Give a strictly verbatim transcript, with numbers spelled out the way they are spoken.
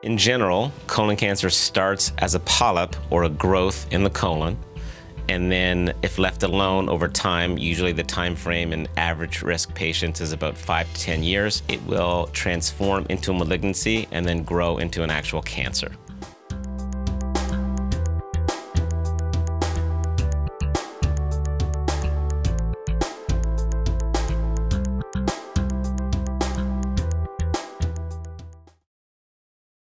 In general, colon cancer starts as a polyp or a growth in the colon, and then if left alone over time, usually the time frame in average risk patients is about five to ten years, it will transform into a malignancy and then grow into an actual cancer.